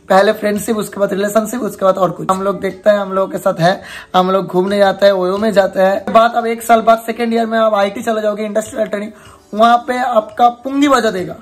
पहले फ्रेंडशिप, उसके बाद रिलेशनशिप, उसके बाद और कुछ हम लोग देखते हैं, हम लोग के साथ है, हम लोग घूमने जाते हैं, ओयो में जाते हैं। बात अब 1 साल बाद सेकेंड ईयर में आप आईटी चले जाओगे, इंडस्ट्रियल ट्रेनिंग, वहां पे आपका पुंगी बजा देगा।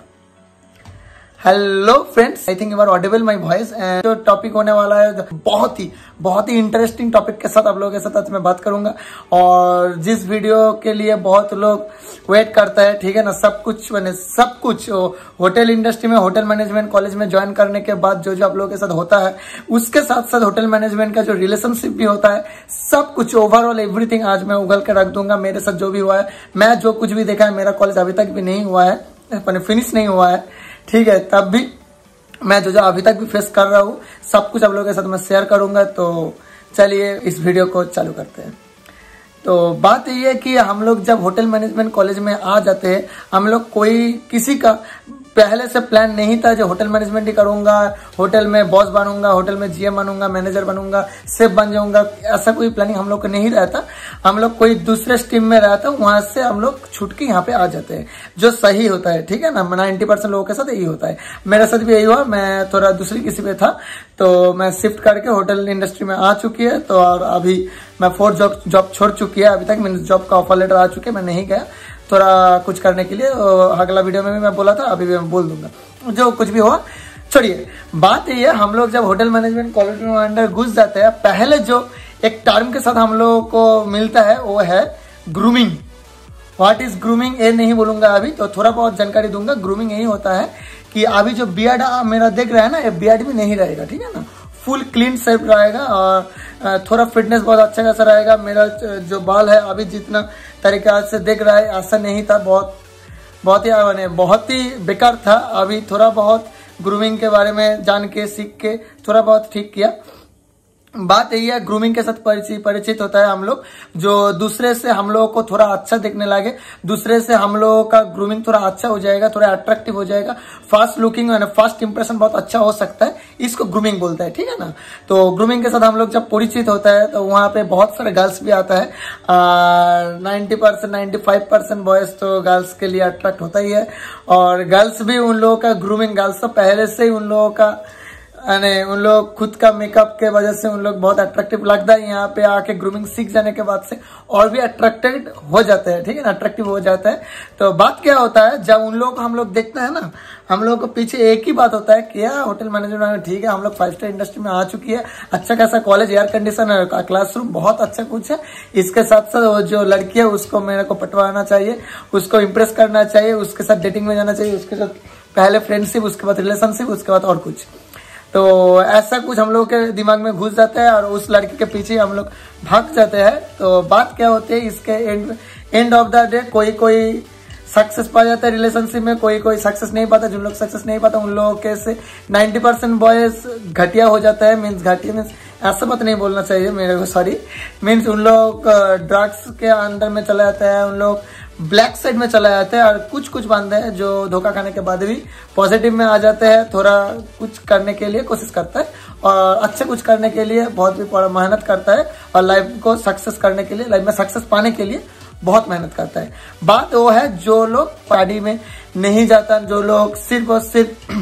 Hello friends, I think you are audible my voice. And जो टॉपिक होने वाला है बहुत ही इंटरेस्टिंग टॉपिक के साथ आप लोगों के साथ आज मैं बात करूंगा, और जिस वीडियो के लिए बहुत लोग वेट करता है, ठीक है ना। सब कुछ होटल इंडस्ट्री में, होटल मैनेजमेंट कॉलेज में ज्वाइन करने के बाद जो आप लोगों के साथ होता है, उसके साथ साथ होटल मैनेजमेंट का जो रिलेशनशिप भी होता है, सब कुछ ओवरऑल एवरीथिंग आज मैं उगल के रख दूंगा। मेरे साथ जो भी हुआ है, मैं जो कुछ भी देखा है, मेरा कॉलेज अभी तक भी नहीं हुआ है, फिनिश नहीं हुआ है, ठीक है, तब भी मैं जो अभी तक भी फेस कर रहा हूँ, सब कुछ आप लोगों के साथ मैं शेयर करूंगा। तो चलिए इस वीडियो को चालू करते हैं। तो बात ये है कि हम लोग जब होटल मैनेजमेंट कॉलेज में आ जाते हैं, हम लोग किसी का पहले से प्लान नहीं था जो होटल मैनेजमेंट ही करूंगा, होटल में बॉस बनूंगा, होटल में जीएम बनूंगा, मैनेजर बनूंगा, शेफ बन जाऊंगा। ऐसा कोई प्लानिंग हम लोग को नहीं रहता। हम लोग कोई दूसरे स्ट्रीम में रहता, वहां से हम लोग छूट के यहाँ पे आ जाते हैं, जो सही होता है, ठीक है ना। 90% लोगों के साथ यही होता है, मेरे साथ भी यही हुआ। मैं थोड़ा दूसरी किसी पे था, तो मैं शिफ्ट करके होटल इंडस्ट्री में आ चुकी है। तो और अभी मैं 4 जॉब छोड़ चुकी है। अभी तक मेरे जॉब का ऑफर लेटर आ चुके, मैं नहीं गया थोड़ा कुछ करने के लिए। अगला वीडियो में भी मैं बोला था, अभी भी मैं बोल दूंगा, जो कुछ भी हुआ छोड़िए। बात ये है, हम लोग जब होटल मैनेजमेंट कॉलेज में अंदर घुस जाते हैं, पहले जो एक टर्म के साथ हम लोगों को मिलता है वो है ग्रूमिंग। व्हाट इज ग्रूमिंग ये नहीं बोलूंगा अभी, तो थोड़ा बहुत जानकारी दूंगा। ग्रूमिंग यही होता है कि अभी जो बियर्ड मेरा देख रहा है ना, ये बियर्ड भी नहीं रहेगा, ठीक है ना। फुल क्लीन शेप रहेगा और थोड़ा फिटनेस बहुत अच्छा खासा रहेगा। मेरा जो बाल है अभी जितना तरीका से देख रहा है, ऐसा नहीं था, बहुत ही बेकार था। अभी थोड़ा बहुत ग्रूमिंग के बारे में जान के सीख के थोड़ा बहुत ठीक किया। बात यही है, ग्रूमिंग के साथ परिचित होता है हम लोग, जो दूसरे से हम लोगों को थोड़ा अच्छा दिखने लगे, दूसरे से हम लोगों का ग्रूमिंग थोड़ा अच्छा हो जाएगा, थोड़ा अट्रैक्टिव हो जाएगा, fast looking and fast impression बहुत अच्छा हो सकता है, इसको ग्रूमिंग बोलता है, ठीक है ना। तो ग्रूमिंग के साथ हम लोग जब परिचित होता है, तो वहां पे बहुत सारे गर्ल्स भी आता है। 90% 95% बॉयज तो गर्ल्स के लिए अट्रैक्ट होता ही है, और गर्ल्स भी उन लोगों का ग्रूमिंग, गर्ल्स तो पहले से ही उन लोगों का उन लोग खुद का मेकअप के वजह से उन लोग बहुत अट्रैक्टिव लगता है। यहाँ पे आके ग्रूमिंग सीख जाने के बाद से और भी अट्रैक्टेड हो जाते हैं, ठीक है ना, अट्रैक्टिव हो जाता है। तो बात क्या होता है, जब उन लोग हम लोग देखते हैं ना, हम लोग को पीछे एक ही बात होता है कि यार होटल मैनेजमेंट ठीक है, हम लोग 5 स्टार इंडस्ट्री में आ चुकी है, अच्छा खासा कॉलेज, एयर कंडीशन का क्लासरूम, बहुत अच्छा कुछ है। इसके साथ साथ जो लड़की है उसको मेरे को पटवाना चाहिए, उसको इम्प्रेस करना चाहिए, उसके साथ डेटिंग में जाना चाहिए, उसके साथ पहले फ्रेंडशिप, उसके बाद रिलेशनशिप, उसके बाद और कुछ। तो ऐसा कुछ हम लोग के दिमाग में घुस जाता है और उस लड़की के पीछे हम लोग भाग जाते हैं। तो बात क्या होती है, इसके एंड ऑफ द डे कोई सक्सेस पा जाता है रिलेशनशिप में, कोई सक्सेस नहीं पाता। जिन लोग सक्सेस नहीं पाता उन लोगों के से 90% बॉयज घटिया हो जाता है। मीन्स घटिया मीन्स ऐसा बात नहीं बोलना चाहिए मेरे को, सॉरी। मीन्स उन लोग ड्रग्स के अंदर में चला जाता है, उन लोग ब्लैक साइड में चला जाता है, और कुछ बंदे हैं जो धोखा खाने के बाद भी पॉजिटिव में आ जाते हैं, थोड़ा कुछ करने के लिए कोशिश करता है और अच्छा कुछ करने के लिए बहुत भी मेहनत करता है, और लाइफ को सक्सेस करने के लिए, लाइफ में सक्सेस पाने के लिए बहुत मेहनत करता है। बात वो है जो लोग पार्टी में नहीं जाता, जो लोग सिर्फ और सिर्फ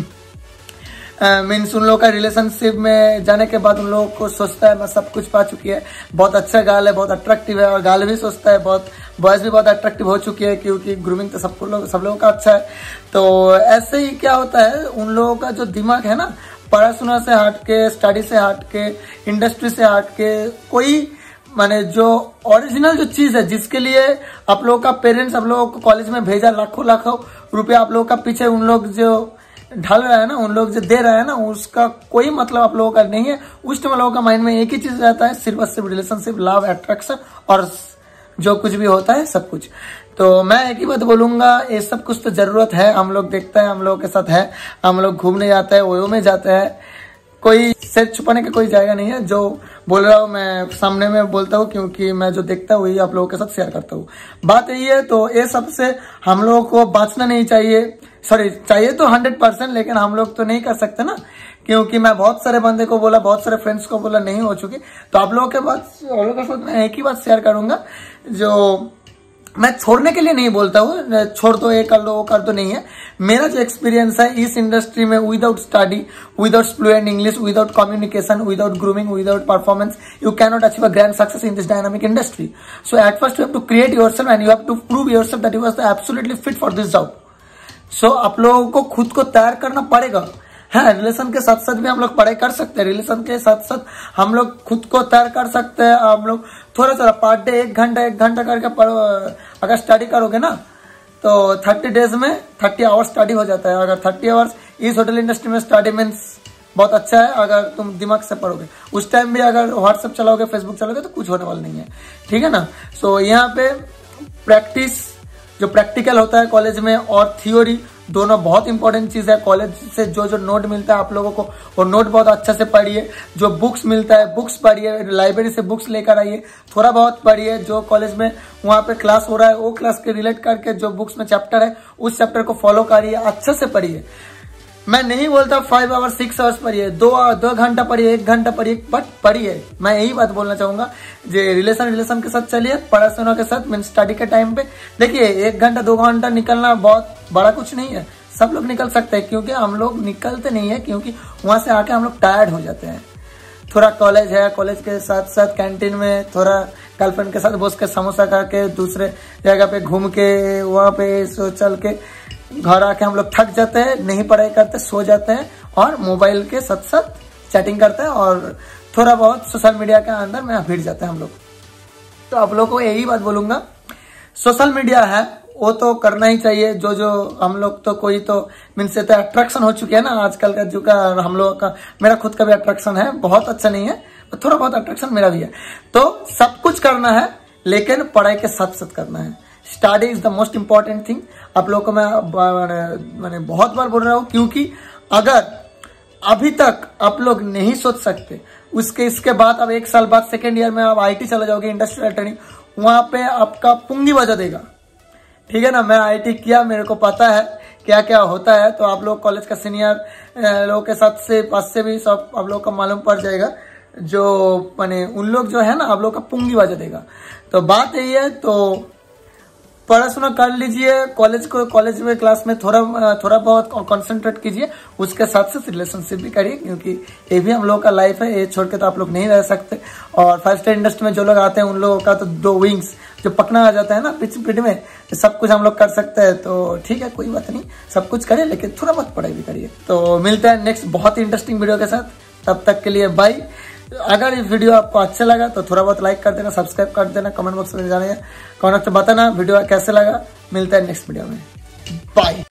मीन्स उन लोगों का रिलेशनशिप में जाने के बाद उन लोगों को सोचता है मैं सब कुछ पा चुकी है, बहुत अच्छा गाल है, बहुत अट्रैक्टिव है, और गाल भी सोचता है, बहुत बॉयज भी बहुत अट्रैक्टिव हो चुकी है, क्योंकि ग्रूमिंग तो सब लोगों का अच्छा है। तो ऐसे ही क्या होता है, उन लोगों का जो दिमाग है ना, पढ़ाशुना से हट के, स्टडी से हट के, इंडस्ट्री से हट के, कोई माने जो ओरिजिनल जो चीज है, जिसके लिए आप लोगों का पेरेंट्स आप लोगों को कॉलेज में भेजा, लाखों रुपया आप लोगों का पीछे उन लोग जो ढल रहा है ना, उन लोग जो दे रहा है ना, उसका कोई मतलब आप लोगों का नहीं है। उस टाइम लोगों का माइंड में एक ही चीज रहता है, सिर्फ और सिर्फ रिलेशनशिप, लव, अट्रैक्शन और जो कुछ भी होता है सब कुछ। तो मैं एक ही बात बोलूंगा, ये सब कुछ तो जरूरत है, हम लोग देखते हैं, हम लोगों के साथ है, हम लोग घूमने जाते हैं, ओयो में जाते हैं, कोई से छुपाने का कोई जाएगा नहीं है। जो बोल रहा हूँ मैं सामने में बोलता हूँ, क्योंकि मैं जो देखता हूँ वही आप लोगों के साथ शेयर करता हूँ। बात यही है, तो ये सबसे हम लोगों को बचना नहीं चाहिए। सॉरी, चाहिए तो 100%, लेकिन हम लोग तो नहीं कर सकते ना, क्योंकि मैं बहुत सारे बंदे को बोला, बहुत सारे फ्रेंड्स को बोला, नहीं हो चुकी। तो आप लोगों के साथ मैं एक ही बात शेयर करूंगा, जो मैं छोड़ने के लिए नहीं बोलता हूँ, छोड़ दो, ये कर दो, वो कर दो, नहीं है। मेरा जो एक्सपीरियंस है इस इंडस्ट्री में, without study, without fluent English, without communication, without grooming, without performance, you cannot achieve a grand success in this dynamic industry. So at first you have to create yourself and you have to prove yourself that you are absolutely fit for this job. So आप लोगों को खुद को तैयार करना पड़ेगा। हाँ, relation के साथ साथ भी हम लोग पढ़ाई कर सकते हैं, रिलेशन के साथ साथ हम लोग खुद को तैयार कर सकते हैं। हम लोग थोड़ा थोड़ा पर डे 1 घंटा करके अगर स्टडी करोगे ना तो 30 डेज में 30 आवर्स स्टडी हो जाता है। अगर 30 आवर्स इस होटल इंडस्ट्री में स्टडी मीन्स बहुत अच्छा है। अगर तुम दिमाग से पढ़ोगे, उस टाइम भी अगर व्हाट्सएप चलाओगे, फेसबुक चलाओगे तो कुछ होने वाला नहीं है, ठीक है ना। सो यहाँ पे प्रैक्टिस, जो प्रैक्टिकल होता है कॉलेज में, और थियोरी, दोनों बहुत इंपॉर्टेंट चीज है। कॉलेज से जो नोट मिलता है आप लोगों को, वो नोट बहुत अच्छा से पढ़िए। जो बुक्स मिलता है, बुक्स पढ़िए, लाइब्रेरी से बुक्स लेकर आइए, थोड़ा बहुत पढ़िए। जो कॉलेज में वहां पे क्लास हो रहा है, वो क्लास के रिलेट करके जो बुक्स में चैप्टर है, उस चैप्टर को फॉलो करिए, अच्छे से पढ़िए। मैं नहीं बोलता 5 आवर्स 6 आवर्स पढ़िए, 2 घंटा पढ़िए, 1 घंटा पढ़िए, बट पढ़िए। मैं यही बात बोलना चाहूंगा। जो रिलेशन के साथ चलिए, पढ़ाशुना के साथ, मीन स्टडी के टाइम पे देखिए 1 घंटा 2 घंटा निकलना बहुत बड़ा कुछ नहीं है, सब लोग निकल सकते हैं। क्योंकि हम लोग निकलते नहीं है, क्योंकि वहां से आके हम लोग टायर्ड हो जाते हैं। थोड़ा कॉलेज है, कॉलेज के साथ साथ कैंटीन में थोड़ा गर्लफ्रेंड के साथ बस के समोसा खा के, दूसरे जगह पे घूम के, वहां पे सो चल के घर आके हम लोग थक जाते हैं, नहीं पढ़ाई करते, सो जाते हैं और मोबाइल के साथ साथ चैटिंग करते हैं और थोड़ा बहुत सोशल मीडिया के अंदर में भिड़ जाते हैं हम लोग। तो आप लोगों को यही बात बोलूंगा, सोशल मीडिया है वो तो करना ही चाहिए। जो हम लोग तो कोई तो मीन्स तो अट्रैक्शन हो चुके हैं ना आजकल का, जो का हम लोगों का, मेरा खुद का भी अट्रैक्शन है, बहुत अच्छा नहीं है, थोड़ा बहुत अट्रैक्शन मेरा भी है। तो सब कुछ करना है, लेकिन पढ़ाई के साथ साथ करना है। Study is the most important thing. आप लोगों को मैंने बहुत बार बोल रहा हूँ, क्योंकि अगर अभी तक आप लोग नहीं सोच सकते, इसके बाद अब 1 साल बाद सेकेंड ईयर में आप आईटी चले जाओगे, इंडस्ट्रियल ट्रेनिंग, वहां पे आपका पुंगी बजा देगा, ठीक है ना। मैं आईटी किया, मेरे को पता है क्या क्या होता है। तो आप लोग कॉलेज का सीनियर लोगों के साथ से पास से भी सब आप लोग का मालूम पड़ जाएगा। जो माने उन लोग जो है ना, आप लोग का पुंगी बजा देगा। तो बात यही है, तो पढ़ाशुना कर लीजिए, कॉलेज में क्लास में थोड़ा बहुत कंसंट्रेट कीजिए, उसके साथ साथ रिलेशनशिप भी करिए, क्योंकि ये भी हम लोगों का लाइफ है, ये छोड़ के तो आप लोग नहीं रह सकते। और 5 स्टार इंडस्ट्री में जो लोग आते हैं, उन लोगों का तो 2 विंग्स जो पकना आ जाता है ना पिट में, तो सब कुछ हम लोग कर सकते हैं। तो ठीक है, कोई बात नहीं, सब कुछ करिए, लेकिन थोड़ा बहुत पढ़ाई भी करिए। तो मिलते हैं नेक्स्ट बहुत ही इंटरेस्टिंग वीडियो के साथ, तब तक के लिए बाय। अगर ये वीडियो आपको अच्छा लगा तो थोड़ा बहुत लाइक कर देना, सब्सक्राइब कर देना, कमेंट बॉक्स में जाना, कमेंट में बताना वीडियो कैसे लगा। मिलता है नेक्स्ट वीडियो में, बाय।